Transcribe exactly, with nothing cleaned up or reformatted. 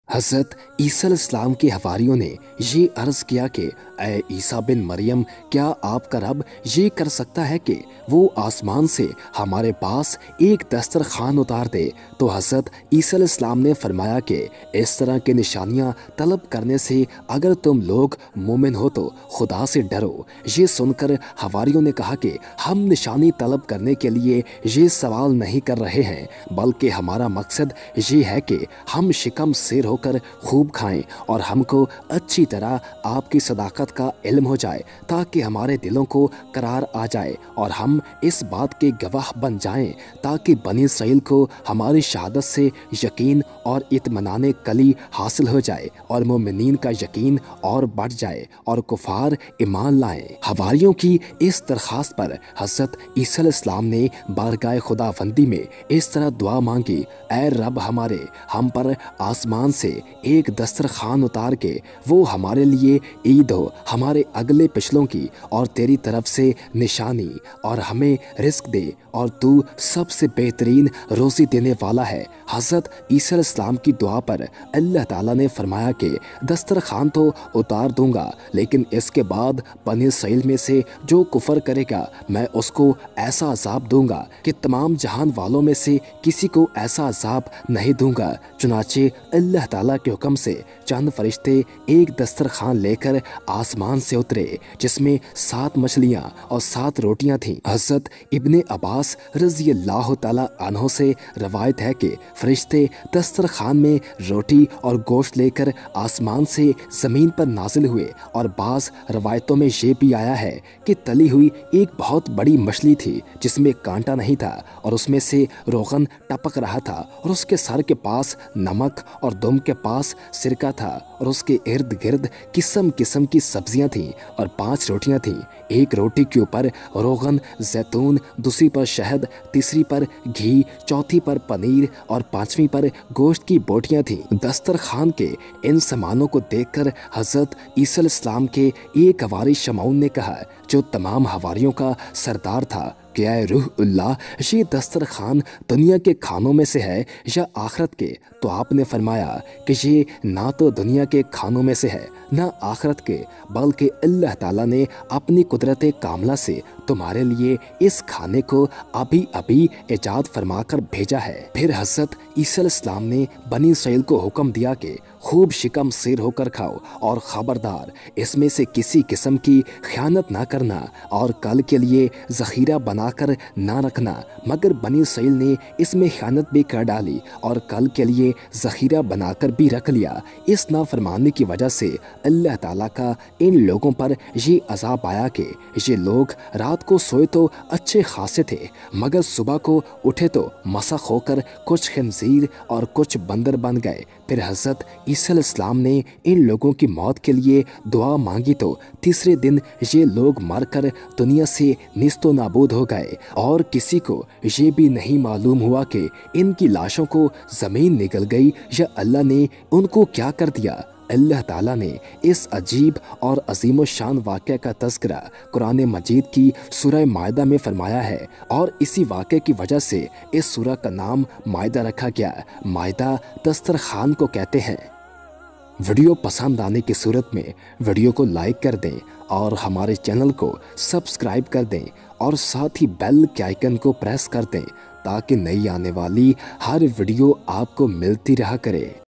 हज़रत ईसा अलैहिस्सलाम के हवारियों ने ये अर्ज़ किया कि ए ईसा बिन मरियम, क्या आपका रब ये कर सकता है कि वो आसमान से हमारे पास एक दस्तरखान उतार दे? तो हज़रत ईसा अलैहिस्सलाम ने फरमाया कि इस तरह की निशानियाँ तलब करने से अगर तुम लोग मोमिन हो तो खुदा से डरो। ये सुनकर हवारियों ने कहा कि हम निशानी तलब करने के लिए ये सवाल नहीं कर रहे हैं, बल्कि हमारा मकसद ये है कि हम शिकम सिर होकर खूब खाएं और हमको अच्छी तरह आपकी सदाकत का इल्म हो जाए, ताकि हमारे दिलों को करार आ जाए और हम इस बात के गवाह बन जाएं, ताकि बनी इसराइल को हमारी शहादत से यकीन और इत्मीनान कली हासिल हो जाए और मोमिनीन का यकीन और बढ़ जाए और कुफार ईमान लाएं। हवारियों की इस दरख्वास्त पर हज़रत ईसा अलैहिस्सलाम ने बारगाह खुदावंदी में इस तरह दुआ मांगी, ऐ रब हमारे, हम पर आसमान से एक दस्तरखान उतार के वो हमारे लिए ईद हो, हमारे अगले पिछलों की, और तेरी तरफ से निशानी, और हमें रिस्क दे, और तू सबसे बेहतरीन रोज़ी देने वाला है। हज़रत ईसा अलैहिस्सलाम की दुआ पर अल्लाह ताला ने फरमाया कि दस्तरखान तो उतार दूंगा, लेकिन इसके बाद बनी इसराइल में से जो कुफर करेगा मैं उसको ऐसा अजाब दूंगा कि तमाम जहान वालों में से किसी को ऐसा अजाब नहीं दूंगा। चुनाचे अल्लाह ताला के हुक्म से चंद फरिश्ते एक दस्तरखान लेकर आसमान से उतरे, जिसमें सात मछलियां और सात रोटियां थीं। हज़रत इब्ने अब्बास रज़ी अल्लाह ताला अन्हो से रवायत है कि फरिश्ते दस्तरखान में रोटी और गोश्त लेकर आसमान से ज़मीन पर नाजिल हुए, और बाज़ रवायतों में ये भी आया है कि तली हुई एक बहुत बड़ी मछली थी जिसमें कांटा नहीं था, और उसमें से रोगन टपक रहा था, और उसके सर के पास नमक और दुम के पास सिरका था, और उसके इर्द गिर्द किस्म किस्म की सब्जियां थीं और पांच रोटियां थीं। एक रोटी के ऊपर रोगन जैतून, दूसरी पर शहद, तीसरी पर घी, चौथी पर पनीर और पांचवी पर गोश्त की बोटियां थीं। दस्तरखान के इन सामानों को देखकर हज़रत ईसा अलैहिस्सलाम के एक हवारी शमऊन ने कहा, जो तमाम हवारियों का सरदार था, क्या रूह अल्लाह, ये दस्तरखान दुनिया के खानों में से है या आखरत के? तो आपने फरमाया कि ये ना तो दुनिया के खानों में से है ना आखरत के, बल्कि अल्लाह ताला ने अपनी कुदरत कामला से तुम्हारे लिए इस खाने को अभी अभी इजाद फरमाकर भेजा है। फिर हज़रत ईसा अलैहिस्सलाम ने बनी इसराइल को हुक्म दिया कि खूब शिकम सिर होकर खाओ, और खबरदार इसमें से किसी किस्म की ख़यानत ना करना, और कल के लिए ज़ख़ीरा बनाकर ना रखना। मगर बनी इसराइल ने इसमें ख़यानत भी कर डाली और कल के लिए ज़ख़ीरा बनाकर भी रख लिया। इस नाफरमानी की वजह से अल्लाह ताला का इन लोगों पर ये अज़ाब आया कि ये लोग रात को सोए तो अच्छे खासे थे, मगर सुबह को उठे तो मसख होकर कुछ खिंजीर और कुछ बंदर बन गए। फिर हज़रत ईसा अलैहिस्सलाम ने इन लोगों की मौत के लिए दुआ मांगी तो तीसरे दिन ये लोग मरकर दुनिया से निस्तो नाबूद हो गए, और किसी को ये भी नहीं मालूम हुआ कि इनकी लाशों को ज़मीन निगल गई या अल्लाह ने उनको क्या कर दिया। अल्लाह ताला ने इस अजीब और अजीम शान वाक़े का तज़किरा कुरान मजीद की सूरह मायदा में फरमाया है, और इसी वाक़े की वजह से इस सूरह का नाम मायदा रखा गया। मायदा दस्तरखान को कहते हैं। वीडियो पसंद आने की सूरत में वीडियो को लाइक कर दें और हमारे चैनल को सब्सक्राइब कर दें, और साथ ही बेल के आइकन को प्रेस कर दें, ताकि नई आने वाली हर वीडियो आपको मिलती रहा करे।